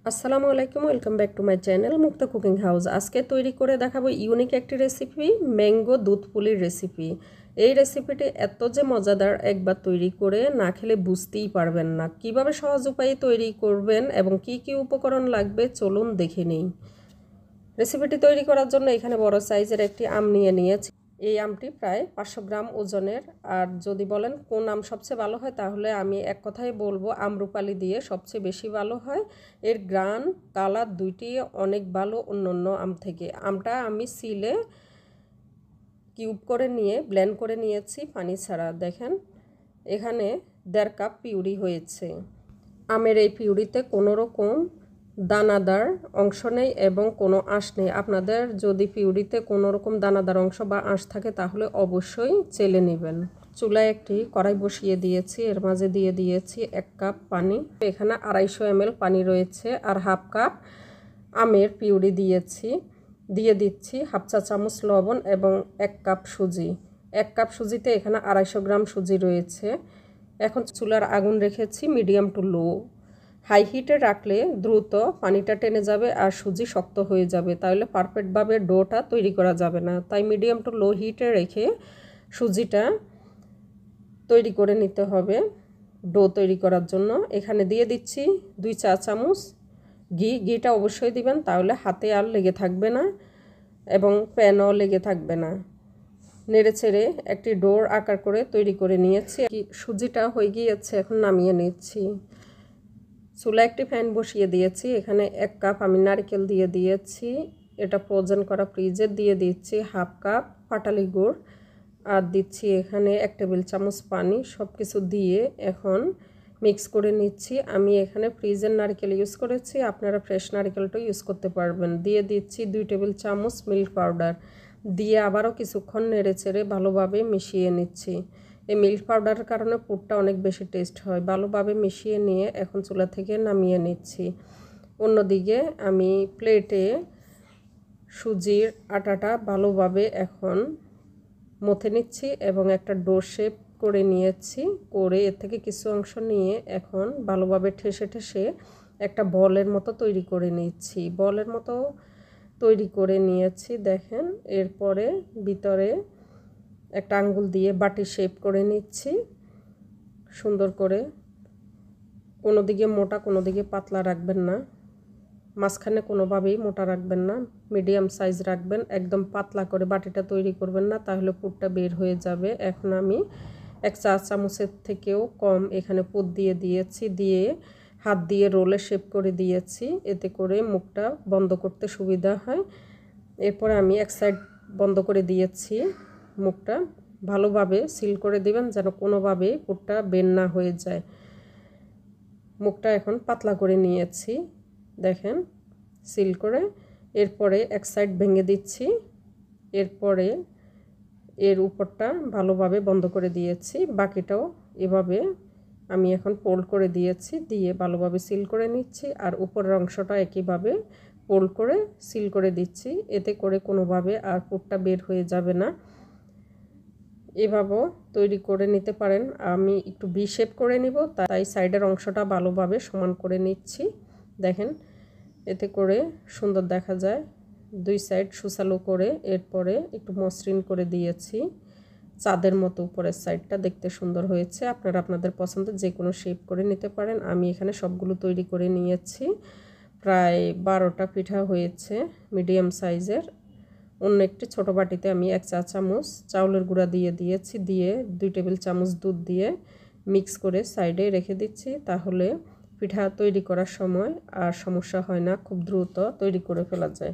আসসালামু আলাইকুম, welcome back to my channel Mukta cooking house. আজকে তৈরি করে দেখাবো ইউনিক একটি রেসিপি, ম্যাঙ্গো দুধ পুলির রেসিপি। এই রেসিপিটি এত যে মজাদার, একবার তৈরি করে না খেলে বুঝতেই পারবেন না। কিভাবে সহজ উপায়ে তৈরি করবেন এবং কি কি উপকরণ লাগবে চলুন দেখে নিই। রেসিপিটি তৈরি করার জন্য এখানে বড় সাইজের একটি আম নিয়েছি। এই আমটি প্রায় 500 গ্রাম ওজনের। আর যদি বলেন কোন আম সবচেয়ে ভালো হয়, তাহলে আমি এক কথাই বলবো আম্রপালি দিয়ে সবচেয়ে বেশি ভালো হয়। এর গ্রান কালার দুইটি অনেক ভালো অন্য আম থেকে। আমটা আমি সিলে কিউব করে নিয়ে ব্লেন্ড করে নিয়েছি পানি ছাড়া। দেখেন এখানে 1.5 কাপ পিউরি হয়েছে। আমের এই পিউরিতে কোনো রকম দানাদার অংশ নেই এবং কোনো আঁশ নেই। আপনাদের যদি পিউরিতে কোনো রকম দানাদার অংশ বা আঁশ থাকে তাহলে অবশ্যই চেলে নেবেন। চুলায় একটি কড়াই বসিয়ে দিয়েছি, এর মাঝে দিয়ে দিয়েছি 1 কাপ পানি। এখানে 250 ml পানি রয়েছে আর 1/2 কাপ আমের পিউরি দিয়েছি। দিয়ে দিচ্ছি 1/2 চা চামচ লবণ এবং 1 কাপ সুজি। 1 কাপ সুজিতে এখানে 250 গ্রাম সুজি রয়েছে। এখন চুলার আগুন রেখেছি মিডিয়াম টু লো। হাই হিটে রাখলে দ্রুত পানিটা টেনে যাবে আর সুজি শক্ত হয়ে যাবে, তাহলে পারফেক্টভাবে ডোটা তৈরি করা যাবে না। তাই মিডিয়াম টু লো হিটে রেখে সুজিটা তৈরি করে নিতে হবে। ডো তৈরি করার জন্য এখানে দিয়ে দিচ্ছি 2 চা চামচ ঘিটা অবশ্যই দিবেন, তাহলে হাতে আর লেগে থাকবে না এবং প্যানও লেগে থাকবে না। নেড়ে চেড়ে একটি ডোর আকার করে তৈরি করে নিয়েছি। সুজিটা হয়ে গিয়েছে, এখন নামিয়ে নিচ্ছি। চুলা একটি ফ্যান বসিয়ে দিয়েছি। এখানে 1 কাপ আমি নারকেল দিয়ে দিয়েছি, এটা ফ্রোজেন করা ফ্রিজে দিয়ে দিচ্ছি। 1/2 কাপ পাটালি গুড় আর দিচ্ছি এখানে 1 টেবিল চামচ পানি। সব কিছু দিয়ে এখন মিক্স করে নিচ্ছি। আমি এখানে ফ্রিজের নারকেল ইউজ করেছি, আপনারা ফ্রেশ নারকেলটা ইউজ করতে পারবেন। দিয়ে দিচ্ছি 2 টেবিল চামচ মিল্ক পাউডার। দিয়ে আবারও কিছুক্ষণ নেড়ে চেড়ে ভালোভাবে মিশিয়ে নিচ্ছি। এই মিল্ক পাউডারের কারণে পুরটা অনেক বেশি টেস্ট হয়। ভালোভাবে মিশিয়ে নিয়ে এখন চুলা থেকে নামিয়ে নিচ্ছি। অন্যদিকে আমি প্লেটে সুজির আটাটা ভালোভাবে এখন মথে নিচ্ছি এবং একটা ডো শেপ করে নিয়েছি। করে এর থেকে কিছু অংশ নিয়ে এখন ভালোভাবে ঠেসে একটা বলের মতো তৈরি করে নিচ্ছি। বলের মতো তৈরি করে নিয়েছি দেখেন। এরপরে ভিতরে একটা আঙ্গুল দিয়ে বাটি শেপ করে নিচ্ছি সুন্দর করে। কোনো দিকে মোটা কোনো দিকে পাতলা রাখবেন না, মাঝখানে কোনোভাবেই মোটা রাখবেন না, মিডিয়াম সাইজ রাখবেন। একদম পাতলা করে বাটিটা তৈরি করবেন না, তাহলে পুরটা বের হয়ে যাবে। এখন আমি 1 চা চামচের থেকেও কম এখানে পুর দিয়ে দিয়েছি। দিয়ে হাত দিয়ে রোলে শেপ করে দিয়েছি, এতে করে মুখটা বন্ধ করতে সুবিধা হয়। এরপরে আমি এক সাইড বন্ধ করে দিয়েছি। মুখটা ভালোভাবে সিল করে দিবেন যেন কোনোভাবে পুরটা বের না হয়ে যায়। মুখটা এখন পাতলা করে নিয়েছি দেখেন সিল করে। এরপরে এক সাইড ভেঙে দিচ্ছি। এরপরে এর উপরটা ভালোভাবে বন্ধ করে দিয়েছি। বাকিটাও এভাবে আমি এখন ফোল্ড করে দিয়েছি, দিয়ে ভালোভাবে সিল করে নিচ্ছি। আর উপরের অংশটা একইভাবে ফোল্ড করে সিল করে দিচ্ছি, এতে করে কোনোভাবে আর পুরটা বের হয়ে যাবে না। এভাবেও তৈরি করে নিতে পারেন। আমি একটু ভি শেপ করে নিব, তাই সাইডের অংশটা ভালোভাবে সমান করে নিচ্ছি দেখেন, এতে করে সুন্দর দেখা যায়। 2 সাইড সুসালো করে এরপরে একটু মসৃণ করে দিয়েছি চাঁদের মতো। উপরের সাইডটা দেখতে সুন্দর হয়েছে। আপনারা আপনাদের পছন্দের যে কোনো শেপ করে নিতে পারেন। আমি এখানে সবগুলো তৈরি করে নিয়েছি। প্রায় 12টা পিঠা হয়েছে মিডিয়াম সাইজের। অন্য একটি ছোটো বাটিতে আমি 1 চা চামচ চাউলের গুঁড়া দিয়ে দিয়েছি। দিয়ে 2 টেবিল চামচ দুধ দিয়ে মিক্স করে সাইডে রেখে দিচ্ছি, তাহলে পিঠা তৈরি করার সময় আর সমস্যা হয় না, খুব দ্রুত তৈরি করে ফেলা যায়।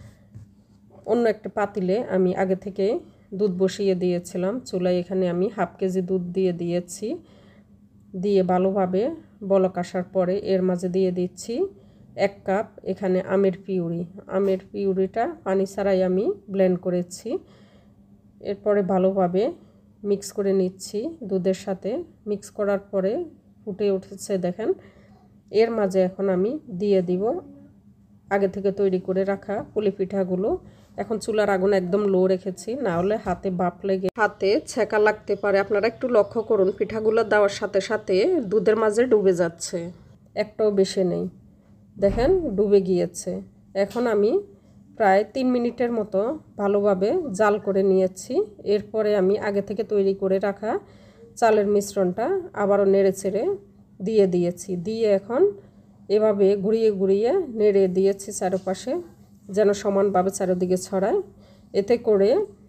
অন্য একটা পাতিলে আমি আগে থেকে দুধ বসিয়ে দিয়েছিলাম চুলায়। এখানে আমি 1/2 কেজি দুধ দিয়ে দিয়েছি। দিয়ে ভালোভাবে বলক আসার পরে এর মাঝে দিয়ে দিচ্ছি 1 কাপ এখানে আমের পিউরি। আমের পিউরিটা পানি ছাড়াই আমি ব্লেন্ড করেছি। এরপরে ভালোভাবে মিক্স করে নিচ্ছি দুধের সাথে। মিক্স করার পরে ফুটে উঠেছে দেখেন। এর মাঝে এখন আমি দিয়ে দিব আগে থেকে তৈরি করে রাখা পুলি পিঠাগুলো। এখন চুলার আগুন একদম লো রেখেছি, না হলে হাতে বাপ লেগে হাতে ছেঁকা লাগতে পারে। আপনারা একটু লক্ষ্য করুন, পিঠাগুলো দেওয়ার সাথে সাথে দুধের মাঝে ডুবে যাচ্ছে, একটাও বেশি নেই। দেখেন ডুবে গিয়েছে। এখন আমি প্রায় 3 মিনিটের মতো ভালোভাবে জাল করে নিয়েছি। এরপরে আমি আগে থেকে তৈরি করে রাখা চালের মিশ্রণটা আবারও নেড়েচেড়ে দিয়ে দিয়েছি। দিয়ে এখন এভাবে ঘুরিয়ে ঘুরিয়ে নেড়ে দিয়েছি চারপাশে, যেন সমানভাবে চারিদিকে ছড়ায়। এতে করে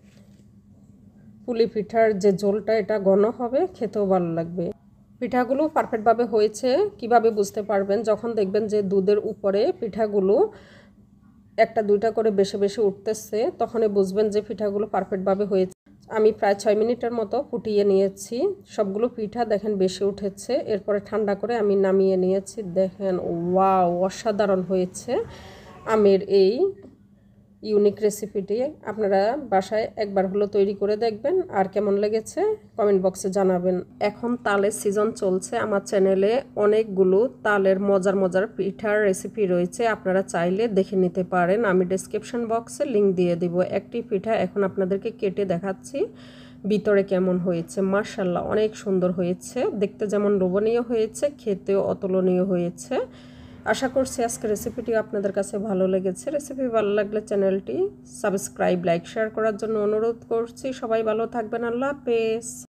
পুলি পিঠার যে ঝোলটা এটা ঘন হবে, খেতেও ভালো লাগবে। পিঠাগুলো পারফেক্টভাবে হয়েছে কিভাবে বুঝতে পারবেন? যখন দেখবেন যে দুধের উপরে পিঠাগুলো একটা দুইটা করে বেশি বেশি উঠতেছে, তখনই বুঝবেন যে পিঠাগুলো পারফেক্টভাবে হয়েছে। আমি প্রায় 6 মিনিটের মতো ফুটিয়ে নিয়েছি। সবগুলো পিঠা দেখেন বেশি উঠেছে। এরপরে ঠান্ডা করে আমি নামিয়ে নিয়েছি। দেখেন ওয়াও, অসাধারণ হয়েছে আমের এই ইউনিক রেসিপিটি। আপনারা বাসায় একবার হলো তৈরি করে দেখবেন, আর কেমন লেগেছে কমেন্ট বক্সে জানাবেন। এখন তালের সিজন চলছে, আমার চ্যানেলে অনেকগুলো তালের মজার মজার পিঠার রেসিপি রয়েছে, আপনারা চাইলে দেখে নিতে পারেন। আমি ডেসক্রিপশন বক্সে লিংক দিয়ে দিব। একটি পিঠা এখন আপনাদেরকে কেটে দেখাচ্ছি ভিতরে কেমন হয়েছে। মাশাআল্লাহ, অনেক সুন্দর হয়েছে, দেখতে যেমন লোভনীয় হয়েছে, খেতেও অতুলনীয় হয়েছে। আশা করছি আজকের রেসিপিটি আপনাদের কাছে ভালো লেগেছে। রেসিপি ভালো লাগলে চ্যানেলটি সাবস্ক্রাইব, লাইক, শেয়ার করার জন্য অনুরোধ করছি। সবাই ভালো থাকবেন। আল্লাহ হাফেজ।